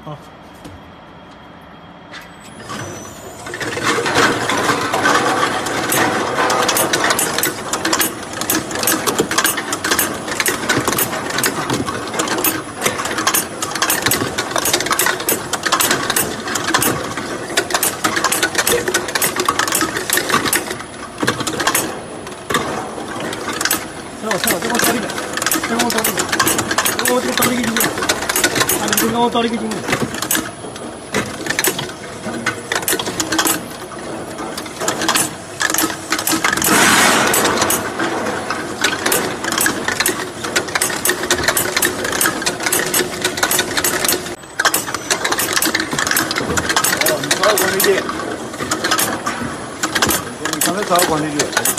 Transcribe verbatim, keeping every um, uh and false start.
好。我操！这给我倒里面，这给我倒里面，这我这个倒里给进去，啊，你给我倒里给进去。哦，你找管理员，你刚才找管理员。